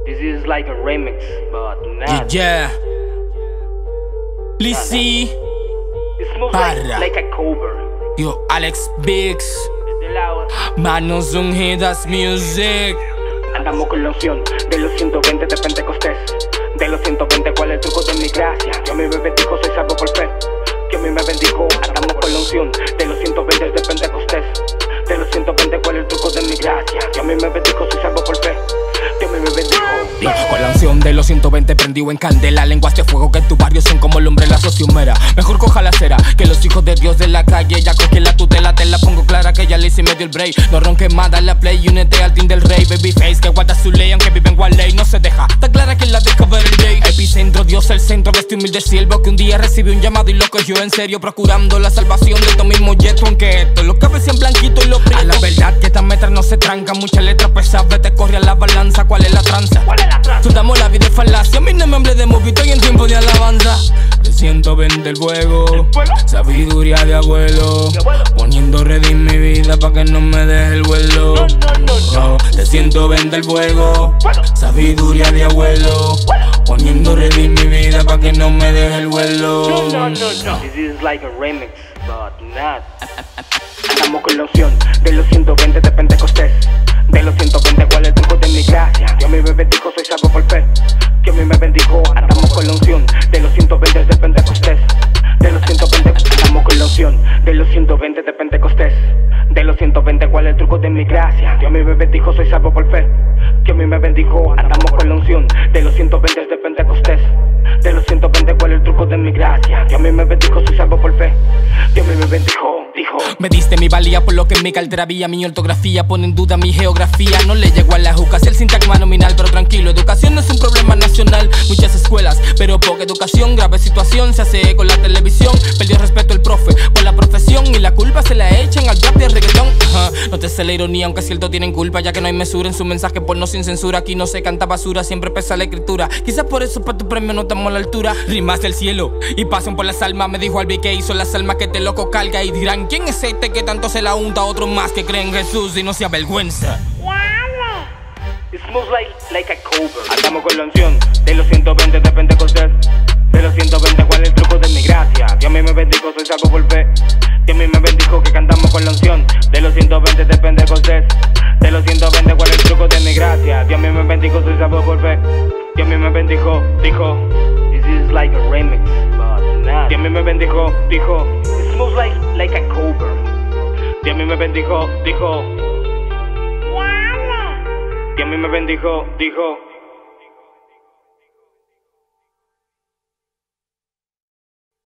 This is like a remix, but not. Yeah. Lizzy. It smells like a cover. Yo, Alex Biggs. Desde el lado. Manos ungidas music. Andamos con la unción de los 120 de Pentecostés. De los 120, ¿cuál es el truco de mi gracia? Yo mi bebé dijo, soy salvo por fe. Que mi me bendijo, andamos con la unción de los 120 de Pentecostés. De los 120, ¿cuál es el truco de mi gracia? Yo mi me bendijo, soy salvo por fe. Que mi me bendijo. Con la unción de los 120 prendido en candela. Lenguas de fuego que en tu barrio son como el hombre la sociumera. Mejor coja la cera que los hijos de Dios de la calle. Ya cogí la tutela, te la pongo clara que ya le hice medio el break. No ronques más, dale la play, únete al team del rey. Babyface que guarda su ley aunque vive en Walley. No se deja, está clara que la deja ver el day. Epicentro, Dios el centro de este humilde siervo que un día recibió un llamado y lo cogió en serio, procurando la salvación de tu mismo yeto. Aunque esto lo cabe sean blanquito y lo prieto. A la verdad que estas metras no se trancan, muchas letras pesadas te corre a la balanza. ¿Cuál es la tranza? Sudamos la vida de falacia, a mí no me hable de movito y en tiempo de alabanza. De 120 el fuego, sabiduría de abuelo, poniendo red en mi vida pa' que no me deje el vuelo. De 120 el fuego, sabiduría de abuelo, poniendo red en mi vida pa' que no me deje el vuelo. This is like a remix, but not. Andamos con la unción de los 120 de Pentecostés. De los 120, ¿cuál es el truco de mi gracia? Dios mi bebé dijo, soy salvo por fe. Que mi me bendijo, andamos con la unción de los 120 de Pentecostés. De los 120, andamos con la unción de los 120 de Pentecostés. De los 120, ¿cuál es el truco de mi gracia? Dios mi bebé dijo, soy salvo por fe. Que mi me bendijo, andamos con la unción de los 120 de Pentecostés. De los 120, ¿cuál es el truco de mi gracia? Dios mi me bendijo, soy salvo por fe. Dios mi me bendijo, dijo. Me diste mi valía por lo que en mi cartera había. Mi ortografía pone en duda mi geografía. No le llegó a la juca, el sintagma nominal, pero tranquilo, educación no es un problema nacional. Muchas escuelas, pero poca educación. Grave situación, se hace con la televisión. Perdió respeto el profe por la profesión y la culpa se la echan al rap de reggaetón. No te sé la ironía, aunque cierto tienen culpa, ya que no hay mesura en su mensaje porno sin censura. Aquí no se canta basura, siempre pesa la escritura. Quizás por eso para tu premio no estamos a la altura. Rimas del cielo y pasan por las almas. Me dijo Albi que hizo las almas que te loco carga. Y dirán, ¿quién es este que tanto se la unta? Otro más que cree en Jesús y no se avergüenza. It smells like a cover. Andamos con la unción de los 120 de Pentecostés. De los 120, ¿cuál es el truco de mi gracia? Dios me bendijo, soy salvo por fe. Dios me bendijo que cantamos con la unción de los 120 de Pentecostés. De los 120, ¿cuál es el truco de mi gracia? Dios me bendijo, soy salvo por fe. Dios me bendijo, dijo. This is like a remix, but not. Dios me bendijo, dijo. It smells like a cover. Dios me bendijo, dijo. Dios me bendijo, dijo.